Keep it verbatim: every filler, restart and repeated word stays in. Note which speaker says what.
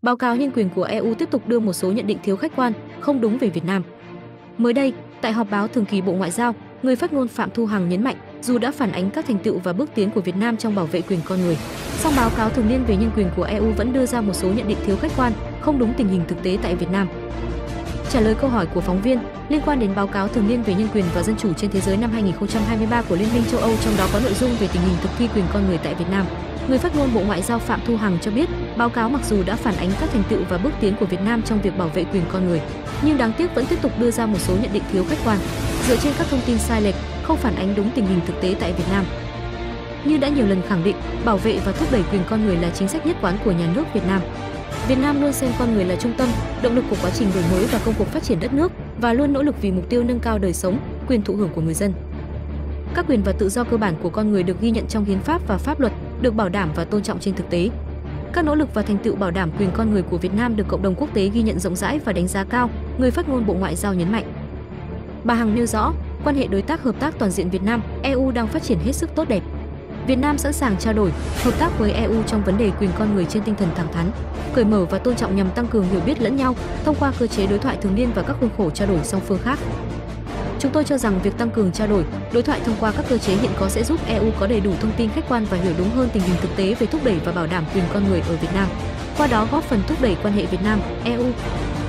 Speaker 1: Báo cáo nhân quyền của e u tiếp tục đưa một số nhận định thiếu khách quan, không đúng về Việt Nam. Mới đây, tại họp báo thường kỳ Bộ Ngoại giao, người phát ngôn Phạm Thu Hằng nhấn mạnh, dù đã phản ánh các thành tựu và bước tiến của Việt Nam trong bảo vệ quyền con người, song báo cáo thường niên về nhân quyền của e u vẫn đưa ra một số nhận định thiếu khách quan, không đúng tình hình thực tế tại Việt Nam. Trả lời câu hỏi của phóng viên liên quan đến báo cáo thường niên về nhân quyền và dân chủ trên thế giới năm hai nghìn không trăm hai mươi ba của Liên minh châu Âu, trong đó có nội dung về tình hình thực thi quyền con người tại Việt Nam, người phát ngôn Bộ Ngoại giao Phạm Thu Hằng cho biết, báo cáo mặc dù đã phản ánh các thành tựu và bước tiến của Việt Nam trong việc bảo vệ quyền con người, nhưng đáng tiếc vẫn tiếp tục đưa ra một số nhận định thiếu khách quan, dựa trên các thông tin sai lệch, không phản ánh đúng tình hình thực tế tại Việt Nam. Như đã nhiều lần khẳng định, bảo vệ và thúc đẩy quyền con người là chính sách nhất quán của nhà nước Việt Nam. Việt Nam luôn xem con người là trung tâm, động lực của quá trình đổi mới và công cuộc phát triển đất nước và luôn nỗ lực vì mục tiêu nâng cao đời sống, quyền thụ hưởng của người dân. Các quyền và tự do cơ bản của con người được ghi nhận trong hiến pháp và pháp luật, được bảo đảm và tôn trọng trên thực tế. Các nỗ lực và thành tựu bảo đảm quyền con người của Việt Nam được cộng đồng quốc tế ghi nhận rộng rãi và đánh giá cao, người phát ngôn Bộ Ngoại giao nhấn mạnh. Bà Hằng nêu rõ, quan hệ đối tác hợp tác toàn diện Việt Nam e u đang phát triển hết sức tốt đẹp. Việt Nam sẵn sàng trao đổi, hợp tác với e u trong vấn đề quyền con người trên tinh thần thẳng thắn, cởi mở và tôn trọng nhằm tăng cường hiểu biết lẫn nhau thông qua cơ chế đối thoại thường niên và các khuôn khổ trao đổi song phương khác. Chúng tôi cho rằng việc tăng cường trao đổi, đối thoại thông qua các cơ chế hiện có sẽ giúp e u có đầy đủ thông tin khách quan và hiểu đúng hơn tình hình thực tế về thúc đẩy và bảo đảm quyền con người ở Việt Nam. Qua đó góp phần thúc đẩy quan hệ Việt Nam e u.